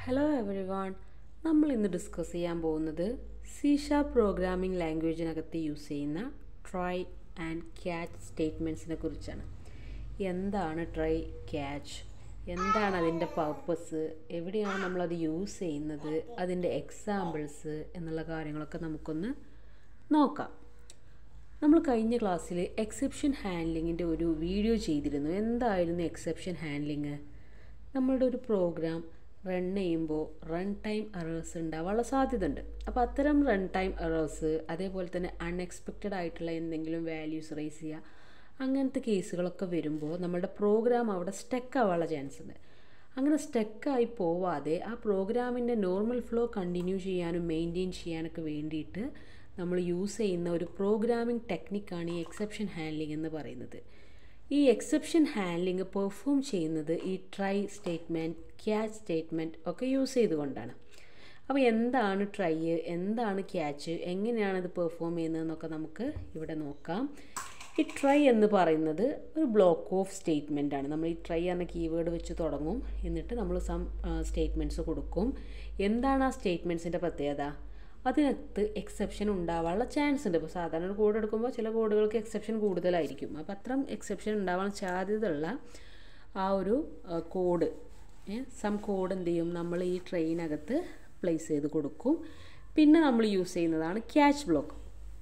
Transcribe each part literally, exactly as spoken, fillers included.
Hello every one. നമ്മൾ ഇന്ന് discuss ചെയ്യാൻ പോകുന്നത് സി ഷാർപ്പ് പ്രോഗ്രാമിംഗ് ലാംഗ്വേജിനകത്ത് യൂസ് ചെയ്യുന്ന ട്രൈ ആൻഡ് ക്യാച്ച് സ്റ്റേറ്റ്മെൻറ്റ്സിനെ കുറിച്ചാണ്. എന്താണ് ട്രൈ, ക്യാച്ച്, എന്താണ് അതിൻ്റെ പർപ്പസ്, എവിടെയാണ് നമ്മളത് യൂസ് ചെയ്യുന്നത്, അതിൻ്റെ എക്സാമ്പിൾസ് എന്നുള്ള കാര്യങ്ങളൊക്കെ നമുക്കൊന്ന് നോക്കാം. നമ്മൾ കഴിഞ്ഞ ക്ലാസ്സിൽ എക്സെപ്ഷൻ ഹാൻഡ്ലിങ്ങിൻ്റെ ഒരു വീഡിയോ ചെയ്തിരുന്നു. എന്തായിരുന്നു എക്സെപ്ഷൻ ഹാൻഡ്ലിങ്? നമ്മളുടെ ഒരു പ്രോഗ്രാം റൺ ചെയ്യുമ്പോൾ റൺ ടൈം എറേഴ്സ് ഉണ്ടാവാനുള്ള സാധ്യത ഉണ്ട്. അപ്പോൾ അത്തരം റൺ ടൈം എറേഴ്സ്, അതേപോലെ തന്നെ അൺഎക്സ്പെക്റ്റഡ് ആയിട്ടുള്ള എന്തെങ്കിലും വാല്യൂസ് റേസ് ചെയ്യുക, അങ്ങനത്തെ കേസുകളൊക്കെ വരുമ്പോൾ നമ്മുടെ പ്രോഗ്രാം അവിടെ സ്റ്റക്ക് ആവാനുള്ള ചാൻസ് ഉണ്ട്. അങ്ങനെ സ്റ്റക്കായി പോവാതെ ആ പ്രോഗ്രാമിൻ്റെ നോർമൽ ഫ്ലോ കണ്ടിന്യൂ ചെയ്യാനും മെയിൻറ്റെയിൻ ചെയ്യാനൊക്കെ വേണ്ടിയിട്ട് നമ്മൾ യൂസ് ചെയ്യുന്ന ഒരു പ്രോഗ്രാമിംഗ് ടെക്നിക്കാണ് ഈ എക്സെപ്ഷൻ ഹാൻഡ്ലിംഗ് എന്ന് പറയുന്നത്. ഈ എക്സെപ്ഷൻ ഹാൻഡ്ലിംഗ് പെർഫോം ചെയ്യുന്നത് ഈ ട്രൈ സ്റ്റേറ്റ്മെൻറ്റ്, ക്യാച്ച് സ്റ്റേറ്റ്മെൻറ്റ് ഒക്കെ യൂസ് ചെയ്തുകൊണ്ടാണ്. അപ്പോൾ എന്താണ് ട്രൈ, എന്താണ് ക്യാച്ച്, എങ്ങനെയാണത് പെർഫോം ചെയ്യുന്നതെന്നൊക്കെ നമുക്ക് ഇവിടെ നോക്കാം. ഈ ട്രൈ എന്ന് പറയുന്നത് ഒരു ബ്ലോക്ക് ഓഫ് സ്റ്റേറ്റ്മെൻ്റ് ആണ്. നമ്മൾ ഈ ട്രൈ എന്ന കീവേഡ് വെച്ച് തുടങ്ങും, എന്നിട്ട് നമ്മൾ സം സ്റ്റേറ്റ്മെൻറ്റ്സ് കൊടുക്കും. എന്താണ് ആ സ്റ്റേറ്റ്മെൻറ്റ്സിൻ്റെ പ്രത്യേകത? അതിനകത്ത് എക്സെപ്ഷൻ ഉണ്ടാവാനുള്ള ചാൻസ് ഉണ്ട്. ഇപ്പോൾ സാധാരണ ഒരു കോഡ് എടുക്കുമ്പോൾ ചില കോഡുകൾക്ക് എക്സെപ്ഷൻ കൂടുതലായിരിക്കും. അപ്പോൾ അത്രയും എക്സെപ്ഷൻ ഉണ്ടാവാൻ സാധ്യതയുള്ള ആ ഒരു കോഡ് സം കോഡ് എന്ത് ചെയ്യും, നമ്മൾ ഈ ട്രെയിനകത്ത് പ്ലേസ് ചെയ്ത് കൊടുക്കും. പിന്നെ നമ്മൾ യൂസ് ചെയ്യുന്നതാണ് ക്യാച്ച് ബ്ലോക്ക്.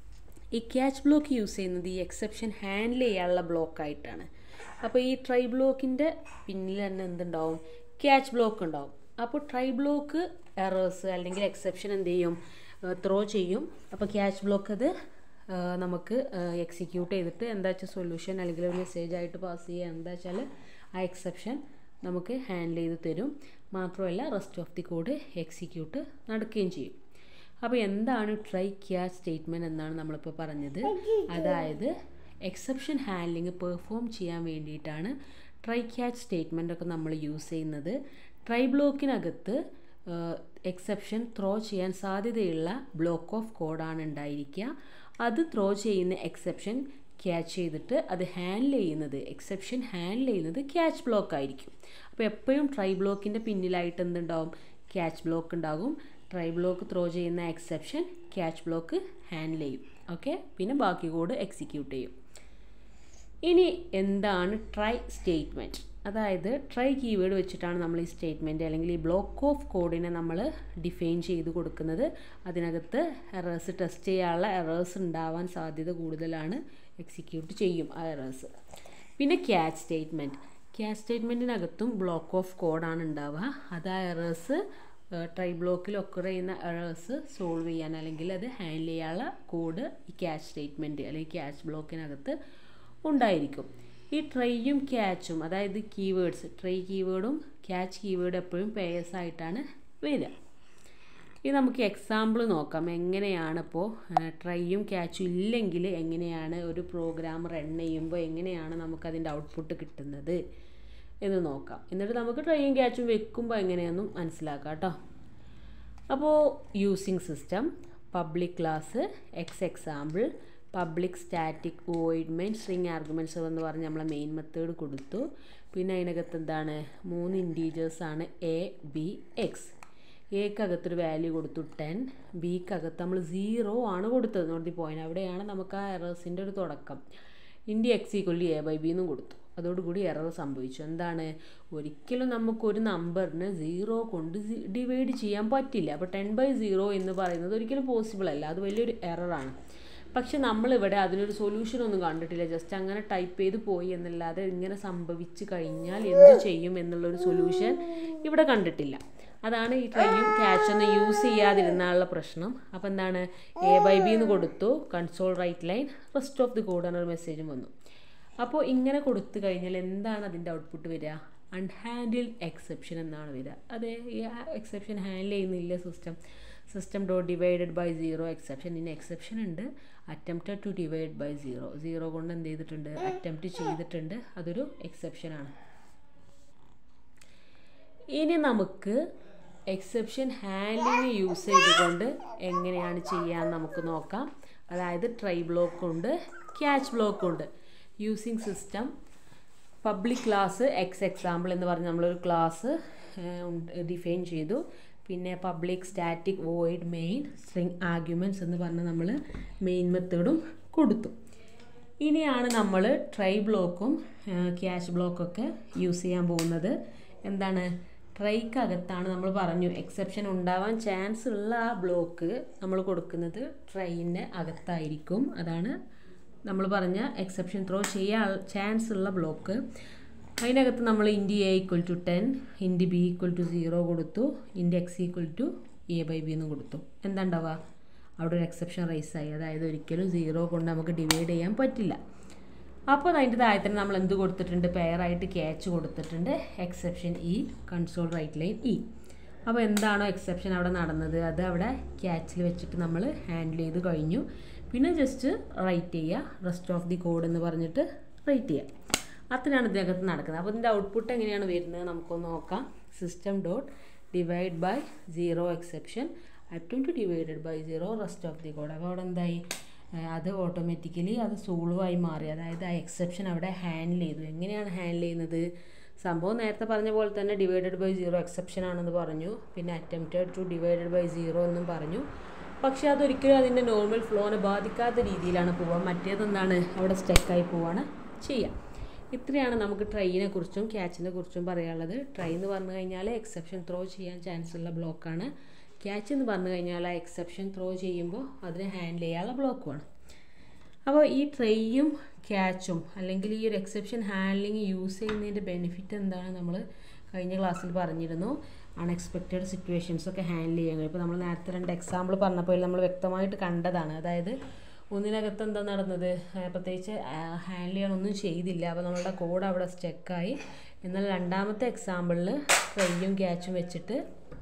ഈ ക്യാച്ച് ബ്ലോക്ക് യൂസ് ചെയ്യുന്നത് ഈ എക്സെപ്ഷൻ ഹാൻഡിൽ ചെയ്യാനുള്ള ബ്ലോക്കായിട്ടാണ്. അപ്പോൾ ഈ ട്രൈ ബ്ലോക്കിൻ്റെ പിന്നിൽ തന്നെ എന്തുണ്ടാവും, ക്യാച്ച് ബ്ലോക്ക് ഉണ്ടാവും. അപ്പോൾ ട്രൈ ബ്ലോക്ക് എറേഴ്സ് അല്ലെങ്കിൽ എക്സെപ്ഷൻ എന്ത് ചെയ്യും, ത്രോ ചെയ്യും. അപ്പോൾ ക്യാച്ച് ബ്ലോക്ക് അത് നമുക്ക് എക്സിക്യൂട്ട് ചെയ്തിട്ട് എന്താ വെച്ചാൽ സൊല്യൂഷൻ അല്ലെങ്കിൽ ഒരു മെസ്സേജ് ആയിട്ട് പാസ് ചെയ്യുക, എന്താ വെച്ചാൽ ആ എക്സെപ്ഷൻ നമുക്ക് ഹാൻഡിൽ ചെയ്ത് തരും. മാത്രമല്ല rest of the code execute നടക്കുകയും ചെയ്യും. അപ്പോൾ എന്താണ് ട്രൈ ക്യാച്ച് സ്റ്റേറ്റ്മെൻറ്റ് എന്നാണ് നമ്മളിപ്പോൾ പറഞ്ഞത്. അതായത് എക്സെപ്ഷൻ ഹാൻഡ്ലിങ് പെർഫോം ചെയ്യാൻ വേണ്ടിയിട്ടാണ് ട്രൈ ക്യാച്ച് സ്റ്റേറ്റ്മെൻ്റ് ഒക്കെ നമ്മൾ യൂസ് ചെയ്യുന്നത്. ട്രൈ ബ്ലോക്കിനകത്ത് എക്സെപ്ഷൻ ത്രോ ചെയ്യാൻ സാധ്യതയുള്ള ബ്ലോക്ക് ഓഫ് കോഡാണ് ഉണ്ടായിരിക്കുക. അത് ത്രോ ചെയ്യുന്ന എക്സെപ്ഷൻ ക്യാച്ച് ചെയ്തിട്ട് അത് ഹാൻഡിൽ ചെയ്യുന്നത്, എക്സെപ്ഷൻ ഹാൻഡിൽ ചെയ്യുന്നത് ക്യാച്ച് ബ്ലോക്ക് ആയിരിക്കും. അപ്പോൾ എപ്പോഴും ട്രൈ ബ്ലോക്കിൻ്റെ പിന്നിലായിട്ട് എന്തുണ്ടാവും, ക്യാച്ച് ബ്ലോക്ക് ഉണ്ടാകും. ട്രൈ ബ്ലോക്ക് ത്രോ ചെയ്യുന്ന എക്സെപ്ഷൻ ക്യാച്ച് ബ്ലോക്ക് ഹാൻഡിൽ ചെയ്യും. ഓക്കെ, പിന്നെ ബാക്കി കോഡ് എക്സിക്യൂട്ട് ചെയ്യും. ഇനി എന്താണ് ട്രൈ സ്റ്റേറ്റ്മെൻറ്റ്? അതായത് ട്രൈ കീവേഡ് വെച്ചിട്ടാണ് നമ്മൾ ഈ സ്റ്റേറ്റ്മെൻറ്റ് അല്ലെങ്കിൽ ഈ ബ്ലോക്ക് ഓഫ് കോഡിനെ നമ്മൾ ഡിഫൈൻ ചെയ്ത് കൊടുക്കുന്നത്. അതിനകത്ത് എറേഴ്സ് ടെസ്റ്റ് ചെയ്യാനുള്ള എറേഴ്സ് ഉണ്ടാവാൻ സാധ്യത കൂടുതലാണ്, എക്സിക്യൂട്ട് ചെയ്യും ആ എറേഴ്സ്. പിന്നെ ക്യാച്ച് സ്റ്റേറ്റ്മെൻറ്റ്, ക്യാച്ച് സ്റ്റേറ്റ്മെൻറ്റിനകത്തും ബ്ലോക്ക് ഓഫ് കോഡാണ് ഉണ്ടാവുക. അത് ആ എറേഴ്സ് ട്രൈ ബ്ലോക്കിൽ ഒക്കർ ചെയ്യുന്ന എറേഴ്സ് സോൾവ് ചെയ്യാൻ അല്ലെങ്കിൽ അത് ഹാൻഡിൽ ചെയ്യാനുള്ള കോഡ് ഈ ക്യാച്ച് സ്റ്റേറ്റ്മെൻറ്റ് അല്ലെങ്കിൽ ക്യാച്ച് ബ്ലോക്കിനകത്ത് ഉണ്ടായിരിക്കും. ഈ ട്രൈയും ക്യാച്ചും, അതായത് കീവേഡ്സ്, ട്രൈ കീവേഡും ക്യാച്ച് കീവേഡും എപ്പോഴും പേയേഴ്സ് ആയിട്ടാണ് വരിക. ഇത് നമുക്ക് എക്സാമ്പിൾ നോക്കാം. എങ്ങനെയാണ് ഇപ്പോൾ ട്രൈയും ക്യാച്ചും ഇല്ലെങ്കിൽ എങ്ങനെയാണ് ഒരു പ്രോഗ്രാം റൺ ചെയ്യുമ്പോൾ എങ്ങനെയാണ് നമുക്കതിൻ്റെ ഔട്ട്പുട്ട് കിട്ടുന്നത് എന്ന് നോക്കാം. എന്നിട്ട് നമുക്ക് ട്രൈയും ക്യാച്ചും വെക്കുമ്പോൾ എങ്ങനെയാണെന്നും മനസ്സിലാക്കാം കേട്ടോ. അപ്പോൾ using system, public class, ex example, public static void main, string arguments എന്ന് പറഞ്ഞ് നമ്മളെ മെയിൻ മെത്തേഡ് കൊടുത്തു. പിന്നെ അതിനകത്ത് എന്താണ്, മൂന്ന് ഇൻറ്റീജേഴ്സാണ് എ, ബി, എക്സ്. എക്കകത്തൊരു വാല്യൂ കൊടുത്തു ടെൻ, ബിക്കകത്ത് നമ്മൾ സീറോ ആണ് കൊടുത്തത്. നോട്ട് ദി പോയിന്റ്, അവിടെയാണ് നമുക്ക് ആ എറേഴ്സിൻ്റെ ഒരു തുടക്കം. Int X equal to A by B എന്നും കൊടുത്തു. അതോടുകൂടി എറർ സംഭവിച്ചു. എന്താണ്, ഒരിക്കലും നമുക്കൊരു നമ്പറിന് സീറോ കൊണ്ട് ഡിവൈഡ് ചെയ്യാൻ പറ്റില്ല. അപ്പോൾ ടെൻ ബൈ സീറോ എന്ന് പറയുന്നത് ഒരിക്കലും പോസിബിൾ അല്ല, അത് വലിയൊരു എററാണ്. പക്ഷെ നമ്മളിവിടെ അതിനൊരു സൊല്യൂഷൻ ഒന്നും കണ്ടിട്ടില്ല, ജസ്റ്റ് അങ്ങനെ ടൈപ്പ് ചെയ്ത് പോയി എന്നല്ലാതെ ഇങ്ങനെ സംഭവിച്ചു കഴിഞ്ഞാൽ എന്ത് ചെയ്യും എന്നുള്ളൊരു സൊല്യൂഷൻ ഇവിടെ കണ്ടിട്ടില്ല. അതാണ് ഈ ട്രൈയും ക്യാച്ചൊന്നും യൂസ് ചെയ്യാതിരുന്നുള്ള പ്രശ്നം. അപ്പോൾ എന്താണ്, എ ബൈ ബി എന്ന് കൊടുത്തു, console write line, rest of the code എന്നൊരു മെസ്സേജും വന്നു. അപ്പോൾ ഇങ്ങനെ കൊടുത്തു കഴിഞ്ഞാൽ എന്താണ് അതിൻ്റെ ഔട്ട്പുട്ട് വരിക, അൺഹാൻഡിൽഡ് എക്സെപ്ഷൻ എന്നാണ് വരിക. അതെ, ഈ എക്സെപ്ഷൻ ഹാൻഡിൽ ചെയ്യുന്നില്ല system. System dot divided by zero exception. ഇനി എക്സെപ്ഷൻ ഉണ്ട്, attempted to divide by zero. Zero കൊണ്ട് എന്ത് ചെയ്തിട്ടുണ്ട്, അറ്റംപ്റ്റ് ചെയ്തിട്ടുണ്ട്, അതൊരു എക്സെപ്ഷനാണ്. ഇനി നമുക്ക് എക്സെപ്ഷൻ ഹാൻഡ്ലിങ് യൂസ് ചെയ്തുകൊണ്ട് എങ്ങനെയാണ് ചെയ്യാൻ നമുക്ക് നോക്കാം. അതായത് ട്രൈ ബ്ലോക്ക് ഉണ്ട്, ക്യാച്ച് ബ്ലോക്ക് ഉണ്ട്. Using system, public class, ex example എന്ന് പറഞ്ഞ് നമ്മളൊരു ക്ലാസ് ഡിഫൈൻ ചെയ്തു. പിന്നെ public static void main string arguments എന്ന് പറഞ്ഞ് നമ്മൾ മെയിൻ മെത്തേഡും കൊടുത്തു. ഇനിയാണ് നമ്മൾ ട്രൈ ബ്ലോക്കും ക്യാച്ച് ബ്ലോക്കൊക്കെ യൂസ് ചെയ്യാൻ പോകുന്നത്. എന്താണ്, ട്രൈക്കകത്താണ് നമ്മൾ പറഞ്ഞു എക്സെപ്ഷൻ ഉണ്ടാവാൻ ചാൻസ് ഉള്ള ആ ബ്ലോക്ക് നമ്മൾ കൊടുക്കുന്നത് ട്രൈൻ്റെ അകത്തായിരിക്കും. അതാണ് നമ്മൾ പറഞ്ഞ എക്സെപ്ഷൻ ത്രോ ചെയ്യാൻ ചാൻസ് ഉള്ള ബ്ലോക്ക്. അതിനകത്ത് നമ്മൾ int A equal to ten, int B equal to zero കൊടുത്തു, int X equal to A by B എന്ന് കൊടുത്തു. എന്താ ഉണ്ടാവുക, അവിടെ ഒരു എക്സെപ്ഷൻ റൈസായി. അതായത് ഒരിക്കലും സീറോ കൊണ്ട് നമുക്ക് ഡിവൈഡ് ചെയ്യാൻ പറ്റില്ല. അപ്പോൾ അതിൻ്റെ താഴെ തന്നെ നമ്മൾ എന്ത് കൊടുത്തിട്ടുണ്ട്, പെയറായിട്ട് ക്യാച്ച് കൊടുത്തിട്ടുണ്ട്, exception E console write line E. അപ്പോൾ എന്താണോ എക്സെപ്ഷൻ അവിടെ നടന്നത് അത് അവിടെ ക്യാച്ചിൽ വെച്ചിട്ട് നമ്മൾ ഹാൻഡിൽ ചെയ്ത് കഴിഞ്ഞു. പിന്നെ ജസ്റ്റ് റൈറ്റ് ചെയ്യുക, റെസ്റ്റ് ഓഫ് ദി കോഡ് എന്ന് പറഞ്ഞിട്ട് റൈറ്റ് ചെയ്യുക. അത്രയാണ് ഇതിനകത്ത് നടക്കുന്നത്. അപ്പോൾ ഇതിൻ്റെ ഔട്ട്പുട്ട് എങ്ങനെയാണ് വരുന്നത് നമുക്കൊന്ന് നോക്കാം. System dot divide by zero exception attempt divided by zero rest of the code. അപ്പോൾ അവിടെ എന്തായി, അത് ഓട്ടോമാറ്റിക്കലി അത് സോൾവായി മാറി. അതായത് ആ എക്സെപ്ഷൻ അവിടെ ഹാൻഡിൽ ചെയ്തു. എങ്ങനെയാണ് ഹാൻഡിൽ ചെയ്യുന്നത്, സംഭവം നേരത്തെ പറഞ്ഞ പോലെ തന്നെ ഡിവൈഡഡ് ബൈ സീറോ എക്സെപ്ഷൻ ആണെന്ന് പറഞ്ഞു, പിന്നെ attempted to divided by zero എന്നും പറഞ്ഞു. പക്ഷേ അതൊരിക്കലും അതിൻ്റെ നോർമൽ ഫ്ലോനെ ബാധിക്കാത്ത രീതിയിലാണ് പോവുക. മറ്റേതെന്താണ്, അവിടെ സ്റ്റക്കായി പോവുകയാണ് ചെയ്യുക. ഇത്രയാണ് നമുക്ക് ട്രൈനെ കുറിച്ചും ക്യാച്ചിനെ കുറിച്ചും പറയാനുള്ളത്. ട്രൈ എന്ന് പറഞ്ഞു കഴിഞ്ഞാൽ എക്സെപ്ഷൻ ത്രോ ചെയ്യാൻ ചാൻസ് ഉള്ള ബ്ലോക്കാണ്. ക്യാച്ച് എന്ന് പറഞ്ഞു കഴിഞ്ഞാൽ ആ എക്സെപ്ഷൻ ത്രോ ചെയ്യുമ്പോൾ അതിനെ ഹാൻഡിൽ ചെയ്യാനുള്ള ബ്ലോക്കുമാണ്. അപ്പോൾ ഈ ട്രൈയും ക്യാച്ചും അല്ലെങ്കിൽ ഈ ഒരു എക്സെപ്ഷൻ ഹാൻഡ്ലിങ് യൂസ് ചെയ്യുന്നതിൻ്റെ ബെനിഫിറ്റ് എന്താണ് നമ്മൾ കഴിഞ്ഞ ക്ലാസ്സിൽ പറഞ്ഞിരുന്നു. അൺഎക്സ്പെക്റ്റഡ് സിറ്റുവേഷൻസൊക്കെ ഹാൻഡിൽ ചെയ്യാൻ കഴിയും. ഇപ്പോൾ നമ്മൾ നേരത്തെ രണ്ട് എക്സാമ്പിൾ പറഞ്ഞപ്പോൾ നമ്മൾ വ്യക്തമായിട്ട് കണ്ടതാണ്. അതായത് ഒന്നിനകത്ത് എന്താ നടന്നത്, പ്രത്യേകിച്ച് ഹാൻഡിൽ ചെയ്യാനൊന്നും ചെയ്തില്ല, അപ്പോൾ നമ്മളുടെ കോഡ് അവിടെ സ്റ്റക്കായി. എന്നാൽ രണ്ടാമത്തെ എക്സാമ്പിളിൽ ട്രൈയും ക്യാച്ചും വെച്ചിട്ട്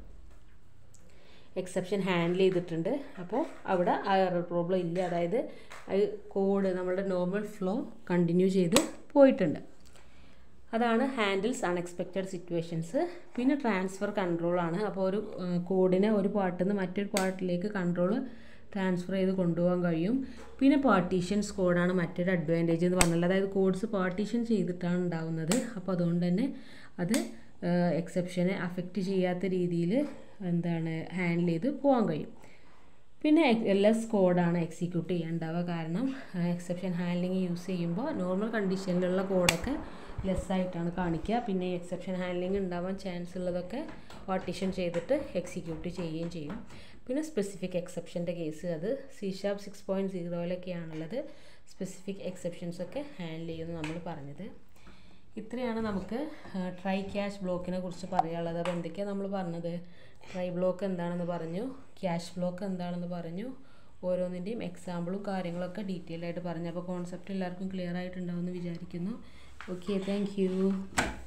എക്സെപ്ഷൻ ഹാൻഡിൽ ചെയ്തിട്ടുണ്ട്. അപ്പോൾ അവിടെ ആ എറർ പ്രോബ്ലം ഇല്ല. അതായത് അത് കോഡ് നമ്മളുടെ നോർമൽ ഫ്ലോ കണ്ടിന്യൂ ചെയ്ത് പോയിട്ടുണ്ട്. അതാണ് ഹാൻഡിൽസ് അൺഎക്സ്പെക്റ്റഡ് സിറ്റുവേഷൻസ്. പിന്നെ ട്രാൻസ്ഫർ കൺട്രോളാണ്. അപ്പോൾ ഒരു കോഡിനെ ഒരു പാർട്ടിൽ നിന്ന് മറ്റൊരു പാർട്ടിലേക്ക് കൺട്രോൾ ട്രാൻസ്ഫർ ചെയ്ത് കൊണ്ടുപോകാൻ കഴിയും. പിന്നെ പാർട്ടീഷൻസ് കോഡാണ് മറ്റൊരു അഡ്വാൻറ്റേജ് എന്ന് പറഞ്ഞാൽ, അതായത് കോഡ്സ് പാർട്ടീഷൻ ചെയ്തിട്ടാണ് ഉണ്ടാവുന്നത്. അപ്പോൾ അതുകൊണ്ട് തന്നെ അത് എക്സെപ്ഷനെ അഫക്റ്റ് ചെയ്യാത്ത രീതിയിൽ എന്താണ് ഹാൻഡിൽ ചെയ്ത് പോകാൻ കഴിയും. പിന്നെ എൽ എസ് കോഡാണ് എക്സിക്യൂട്ട് ചെയ്യാനുണ്ടാവുക. കാരണം എക്സെപ്ഷൻ ഹാൻഡ്ലിങ് യൂസ് ചെയ്യുമ്പോൾ നോർമൽ കണ്ടീഷനിലുള്ള കോഡൊക്കെ ലെസ്സായിട്ടാണ് കാണിക്കുക. പിന്നെ എക്സെപ്ഷൻ ഹാൻഡ്ലിങ് ഉണ്ടാവാൻ ചാൻസ് ഉള്ളതൊക്കെ പാർട്ടീഷൻ ചെയ്തിട്ട് എക്സിക്യൂട്ട് ചെയ്യുകയും ചെയ്യും. പിന്നെ സ്പെസിഫിക് എക്സെപ്ഷൻ്റെ കേസ് അത് സി ഷാർപ്പ് സിക്സ് പോയിൻറ്റ് സീറോയിലൊക്കെയാണുള്ളത്. സ്പെസിഫിക് എക്സെപ്ഷൻസൊക്കെ ഹാൻഡിൽ ചെയ്യുമെന്ന് നമ്മൾ പറഞ്ഞത്. ഇത്രയാണ് നമുക്ക് ട്രൈ ക്യാച്ച് ബ്ലോക്കിനെ കുറിച്ച് പറയാനുള്ളത്. അപ്പോൾ എന്തൊക്കെയാണ് നമ്മൾ പറഞ്ഞത്, ട്രൈ ബ്ലോക്ക് എന്താണെന്ന് പറഞ്ഞു, ക്യാച്ച് ബ്ലോക്ക് എന്താണെന്ന് പറഞ്ഞു, ഓരോന്നിൻ്റെയും എക്സാമ്പിളും കാര്യങ്ങളൊക്കെ ഡീറ്റെയിൽ ആയിട്ട് പറഞ്ഞു. അപ്പോൾ കോൺസെപ്റ്റ് എല്ലാവർക്കും ക്ലിയർ ആയിട്ടുണ്ടാവുമെന്ന് വിചാരിക്കുന്നു. Okay, thank U.